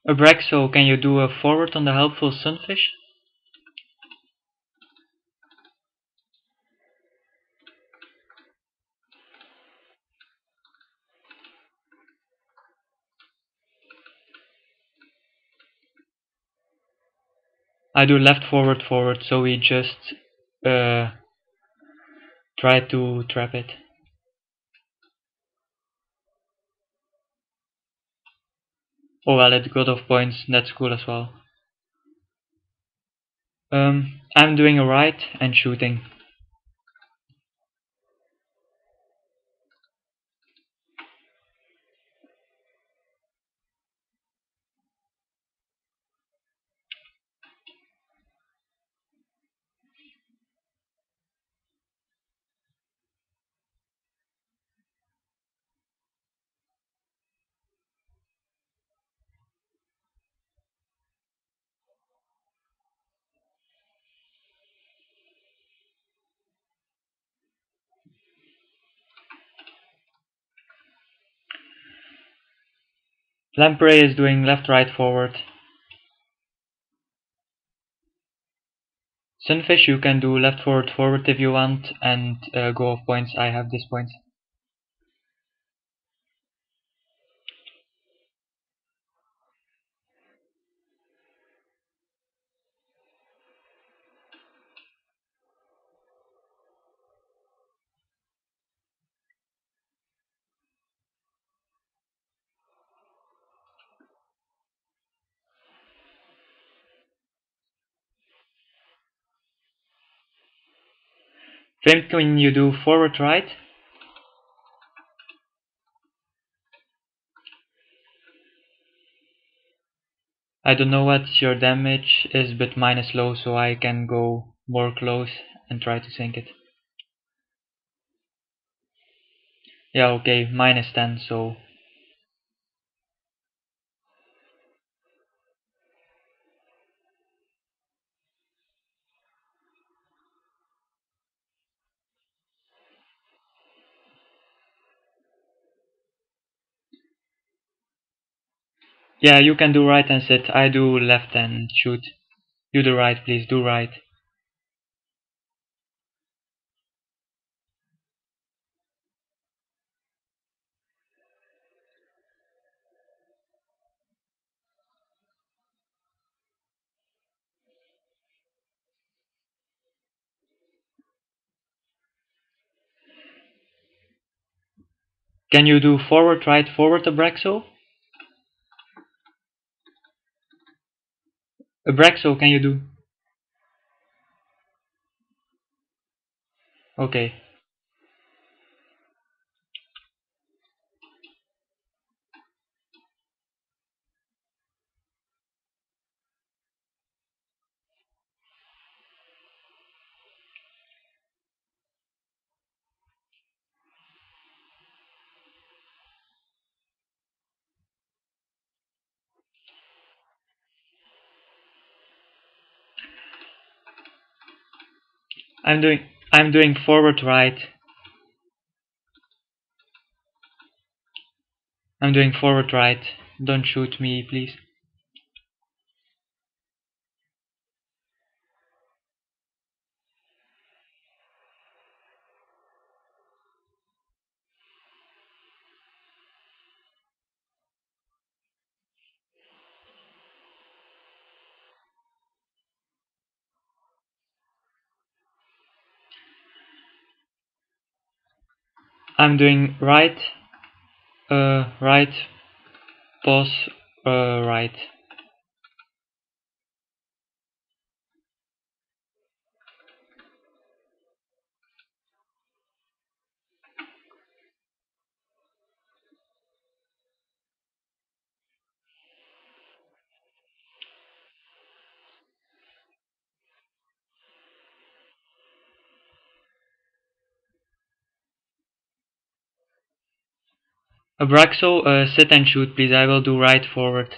Abraxo, can you do a forward on the helpful sunfish? I do left forward forward, so we just try to trap it. Oh well, it got off points, that's cool as well. I'm doing a right and shooting. Lamprey is doing left right forward. Sunfish, you can do left forward forward if you want and go off points. I have this point. Flame, can you do forward right? I don't know what your damage is, but mine is low, so I can go more close and try to sink it. Yeah, okay, mine is 10, so... Yeah, you can do right and sit. I do left and shoot. You do right, please, do right. Can you do forward right forward, Abraxo? Abraxo, can you do? Okay. I'm doing forward right. I'm doing forward right. Don't shoot me, please. I'm doing right, right, pause, right. Abraxo, sit and shoot, please. I will do right forward.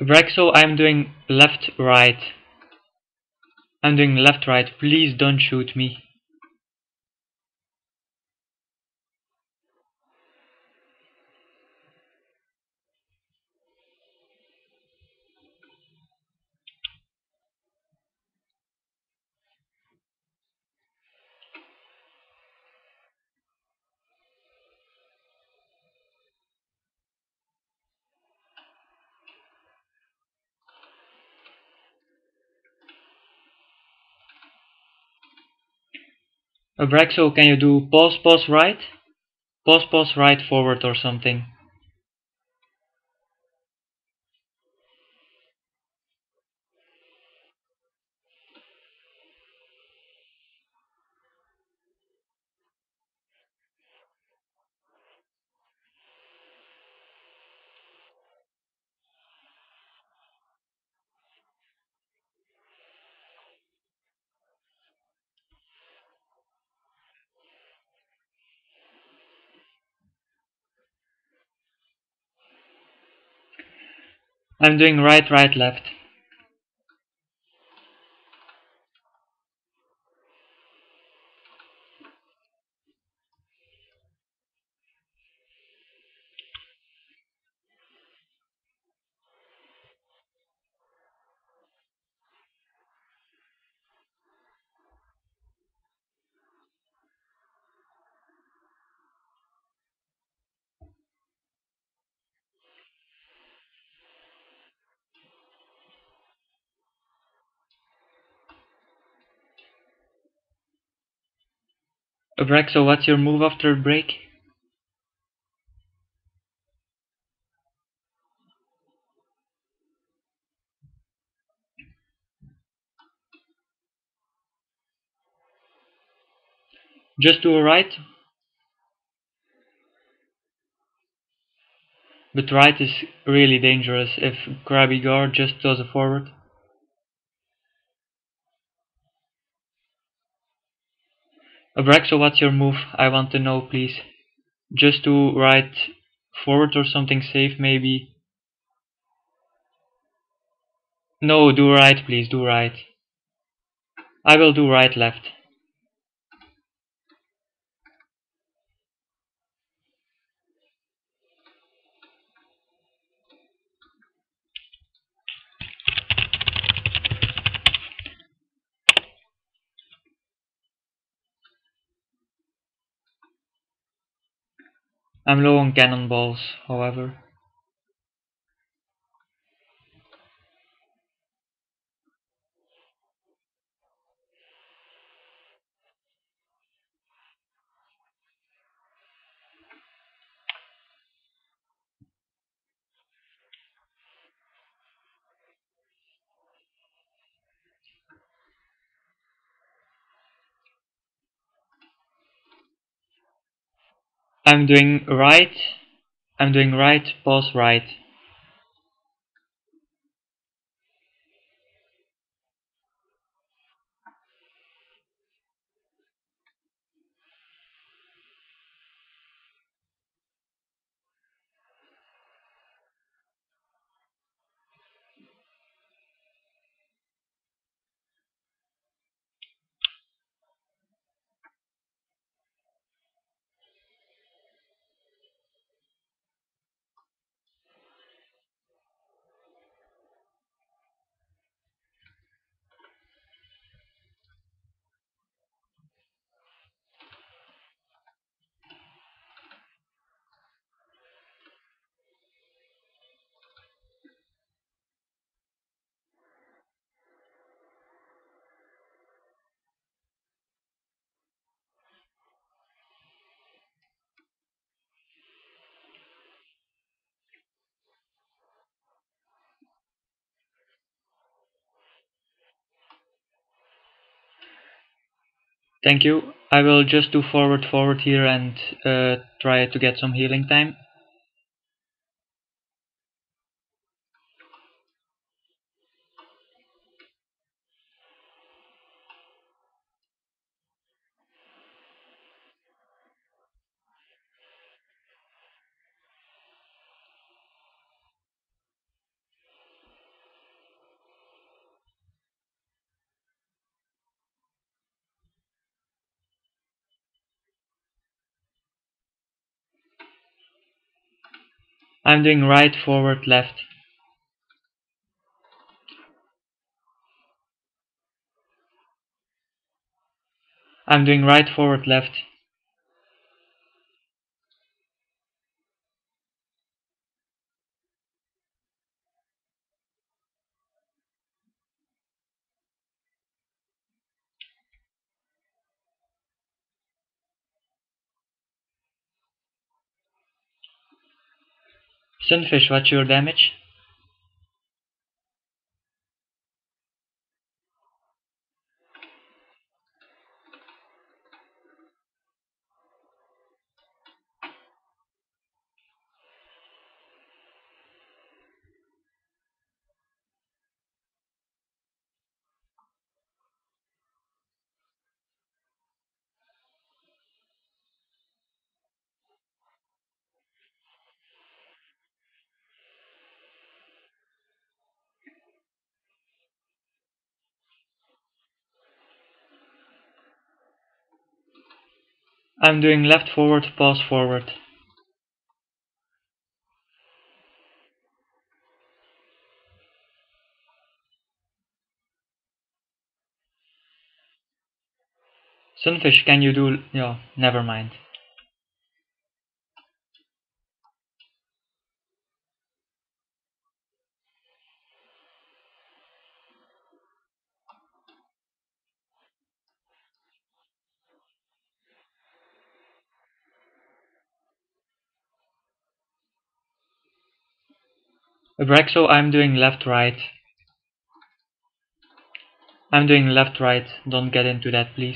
Brexo, I'm doing left right. I'm doing left right. Please don't shoot me. Brexo, can you do pause, pause right? Pause, pause right, forward or something. I'm doing right, right, left. Brexo, what's your move after break? Just to a right? But right is really dangerous if Krabby Guard just does a forward. Brexo, what's your move? I want to know, please. Just to right forward or something safe, maybe. No, do right, please, do right. I will do right, left. I'm low on cannonballs, however. I'm doing right. I'm doing right, pause right. Thank you. I will just do forward, forward here and try to get some healing time. I'm doing right, forward, left. I'm doing right, forward, left. Sunfish, what's your damage? I'm doing left, forward, pause, forward. Sunfish, can you do... No, never mind. Abraxo, I'm doing left, right. I'm doing left, right. Don't get into that, please.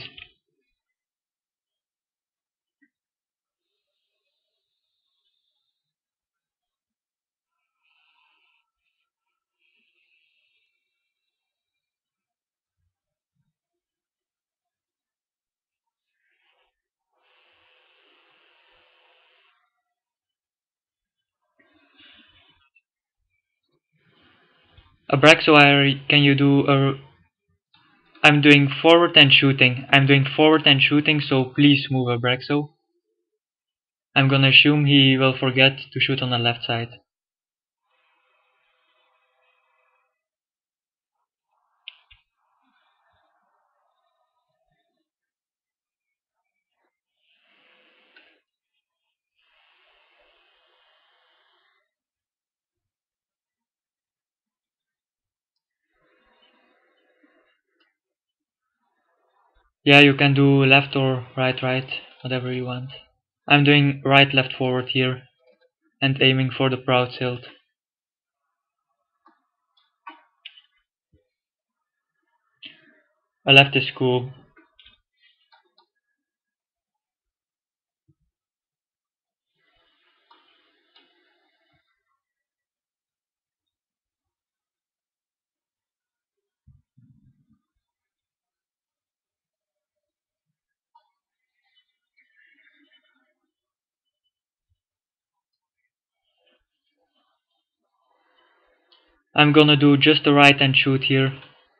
Abraxo, can you do a... I'm doing forward and shooting. I'm doing forward and shooting, so please move Abraxo. I'm gonna assume he will forget to shoot on the left side. Yeah, you can do left or right, right, whatever you want. I'm doing right, left, forward here, and aiming for the proud tilt. A left is cool. I'm gonna do just the right and shoot here.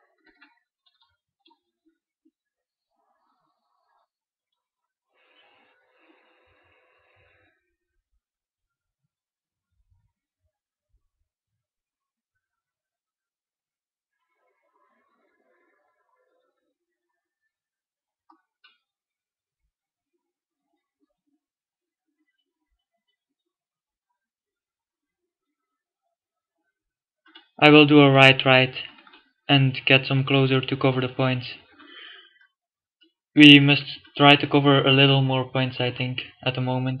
I will do a right, right, and get some closer to cover the points. We must try to cover a little more points, I think, at the moment.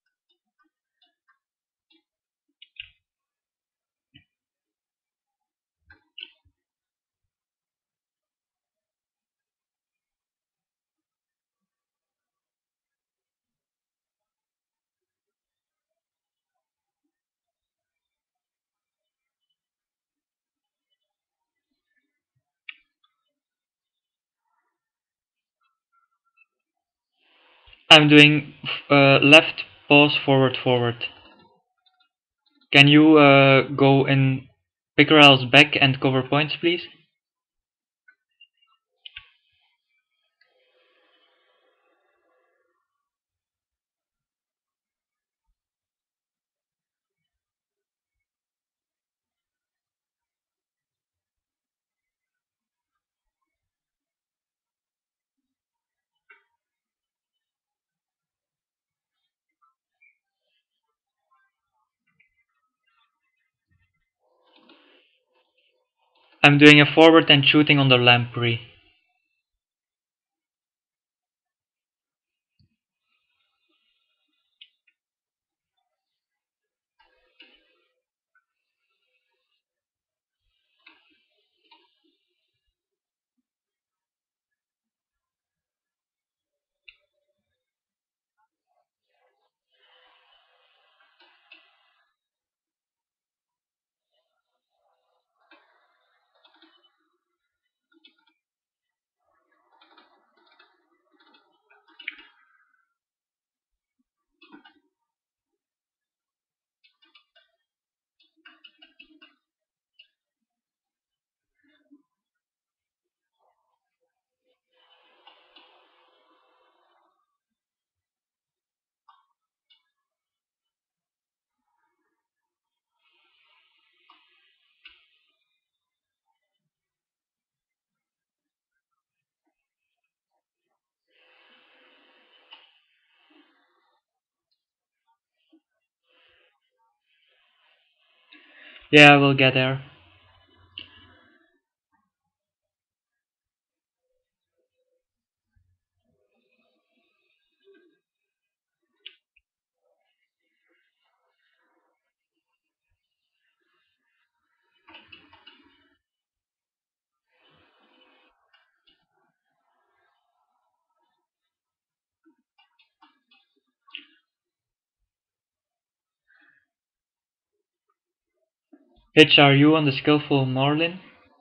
I'm doing left, pause, forward, forward. Can you go in Pickerel's back and cover points, please? I'm doing a forward and shooting on the lamprey. Yeah, we'll get there. Hitch, are you on the skillful Marlin?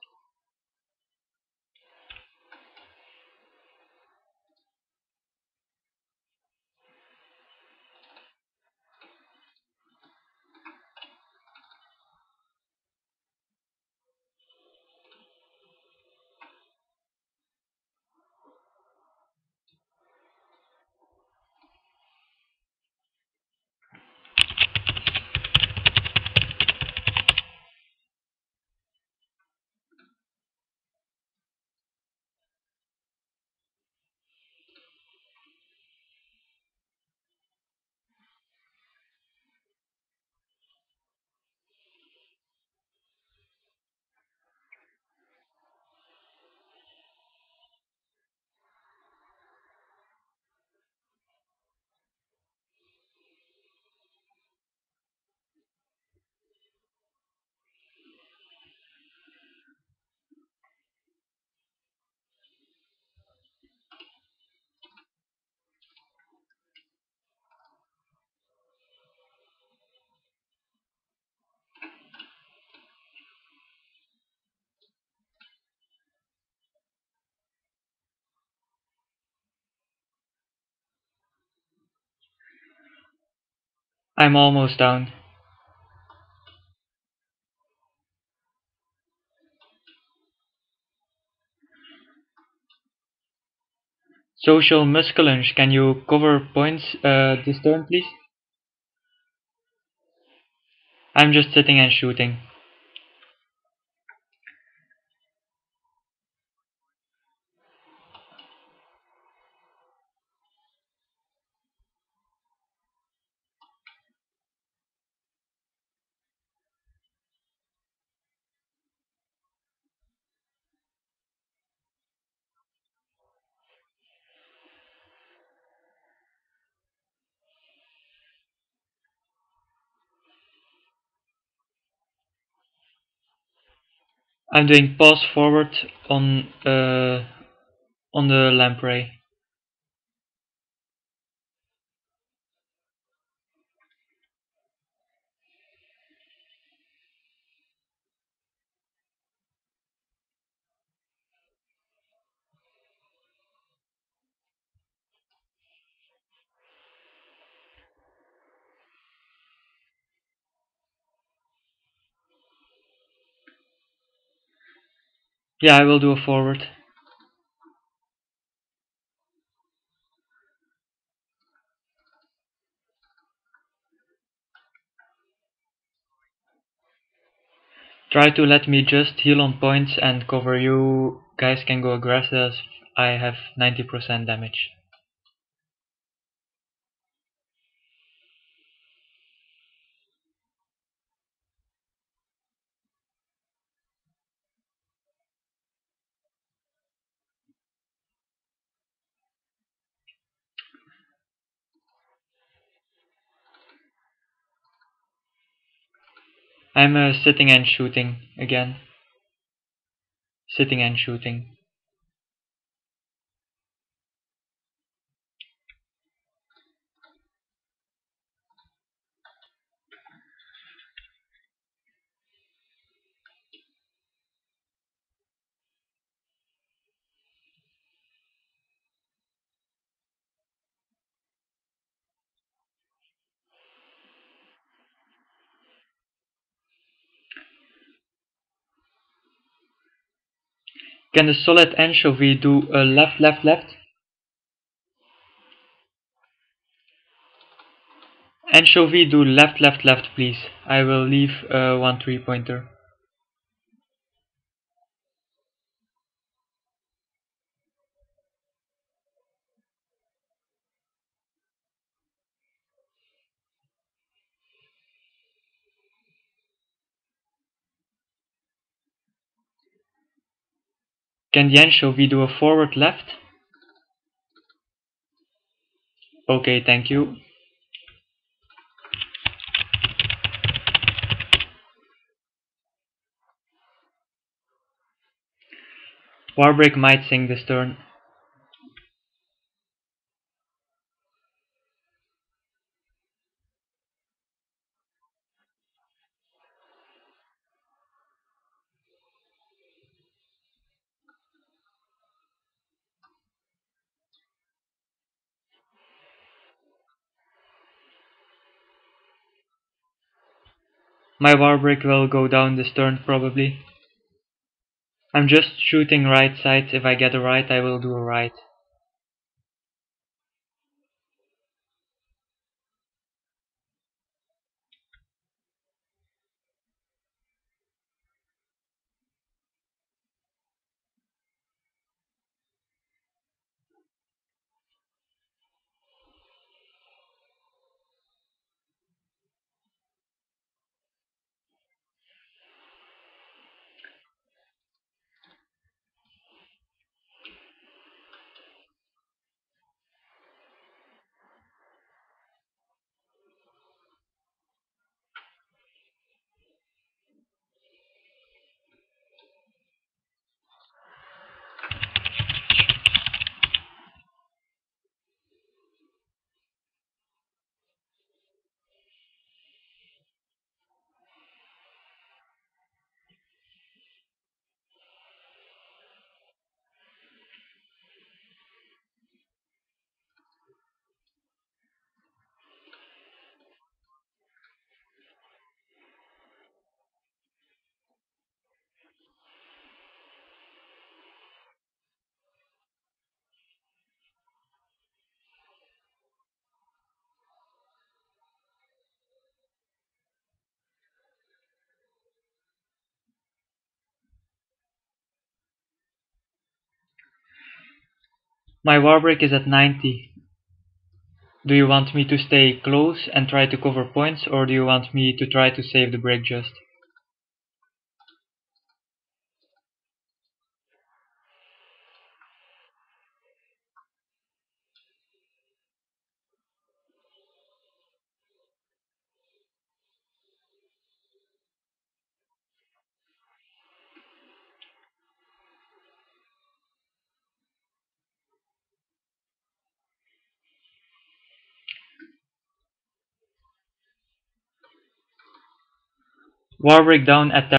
I'm almost down. Social Musculunge, can you cover points this turn, please? I'm just sitting and shooting. I'm doing pause forward on the lamprey. Yeah, I will do a forward. Try to let me just heal on points and cover you. Guys can go aggressive. I have 90% damage. I'm sitting and shooting again. Sitting and shooting. Can the solid anchovy do a left, left, left? Anchovy do left, left, left, please. I will leave one 3-pointer. Can the anchovy do a forward left? Okay, thank you. Warbreak might sink this turn. My warbreak will go down this turn probably. I'm just shooting right side. If I get a right, I will do a right. My warbreak is at 90. Do you want me to stay close and try to cover points, or do you want me to try to save the break just? Warbreak down at